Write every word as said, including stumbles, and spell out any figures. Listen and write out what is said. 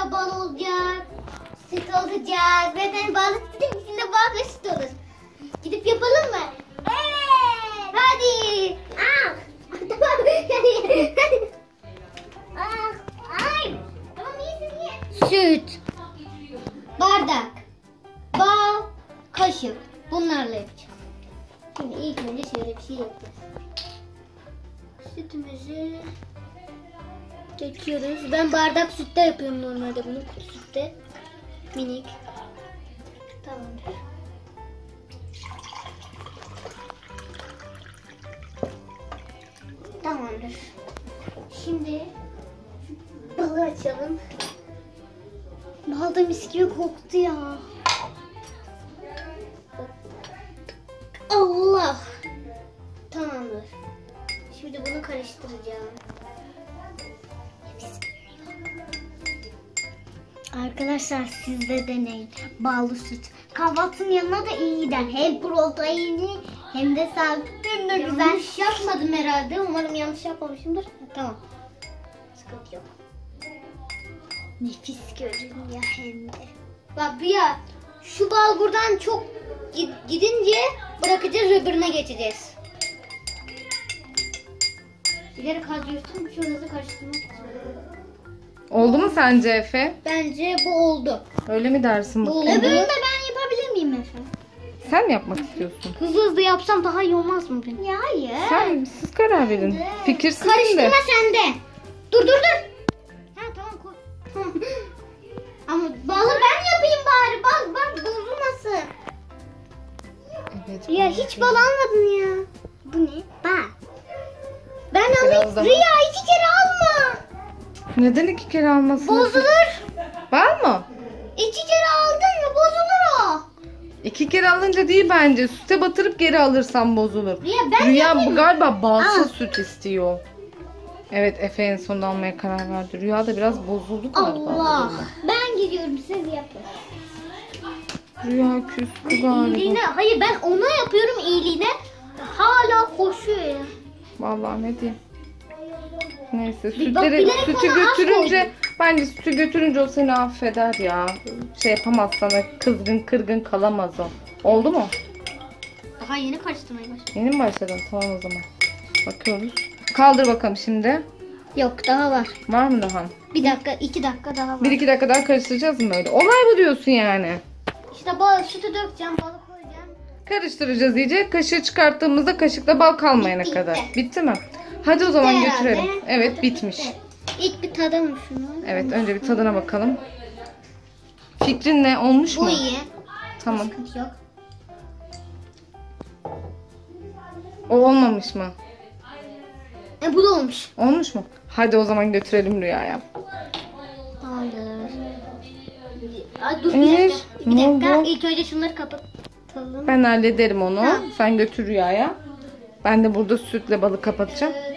içinde bal olacak. Süt olacak. Zaten balık dedim içinde bal ve süt olur. Gidip yapalım mı? Evet. Hadi. Ah. Tamam. Ah. Ay. Tamam iyisin iyi. Süt. Bardak. Bal. Kaşık. Bunlarla yapacağız. Şimdi ilk önce şöyle bir şey yapacağız. Sütümüzü döküyoruz. Ben bardak sütte yapıyorum normalde bunu. Kutu sütte. Minik. Tamamdır. Tamamdır. Şimdi balı açalım. Bal da mis gibi koktu ya. Allah. Tamamdır. Şimdi bunu karıştıracağım. Arkadaşlar siz de deneyin. Ballı süt. Kahvaltının yanına da iyi gider. Hem proteini hem de sağlıklı hem de güzel. Yanlış yapmadım herhalde. Umarım yanlış yapmamışımdır. Tamam. Sıkıntı yok. Nefis görünüyor hem de. Bak ya şu bal buradan çok gidince bırakacağız, öbürüne geçeceğiz. İleri kaldırıyorsun, şurada karıştırmak için. Oldu mu sence Efe? Bence bu oldu. Öyle mi dersin? Bu öbürünü de ben yapabilir miyim Efe? Sen mi yapmak istiyorsun? Hızlı hızlı yapsam daha iyi olmaz mı benim? Ya hayır. Sen siz karar verin. Fikir sizin de. Karıştırma sende. Dur dur dur. Ha tamam koy. Ama balı ben yapayım bari. Bak bak bozulmasın. Evet. Ya hiç bal almadın ya. Bu ne? Bak. Ben alayım. daha- Rüya iki kere alma. Neden iki kere almasın? Bozulur. Var mı? İki kere aldın mı bozulur o. İki kere alınca değil bence. Süte batırıp geri alırsan bozulur. Rüya ben Rüya yapayım. bu galiba balsız Al. süt istiyor. Evet Efe en son almaya karar verdi. Rüya da biraz bozuldu galiba. Allah. Ben gidiyorum siz yapın. Rüya küstü galiba. İyiliğine, hayır ben ona yapıyorum iyiliğine. Hala koşuyor ya. Vallahi ne diyeyim. Neyse Bir bak, sütleri, bilerek sütü ona az götürünce koydum. bence sütü götürünce o seni affeder ya. Şey yapamaz sana, kızgın kırgın kalamaz o. Oldu mu? Daha yeni karıştırmaya başladım. Yeni mi başladın? Tamam o zaman. Bakıyoruz. Kaldır bakalım şimdi. Yok daha var. Var mı daha? Bir dakika iki dakika daha var. Bir iki dakika daha karıştıracağız mı öyle? Olay bu diyorsun yani. İşte bal, sütü dökeceğim, balı koyacağım. Karıştıracağız iyice. Kaşığı çıkarttığımızda kaşıkla bal kalmayana Bitti, kadar. bitti. Bitti mi? Hadi o zaman Bitti götürelim. herhalde. Evet bitmiş. İlk bir tadalım şunu. Evet önce bir tadına bakalım. Fikrin ne? Olmuş mu? Bu iyi. Tamam. Sıkıntı yok. O olmamış mı? E bu da olmuş. Olmuş mu? Hadi o zaman götürelim Rüya'ya. Tamamdır. Ay, dur bir Emir, dakika. Bir ne dakika. oldu? İlk önce şunları kapatalım. Ben hallederim onu. Tamam. Sen götür Rüya'ya. Ben de burada sütle balı kapatacağım.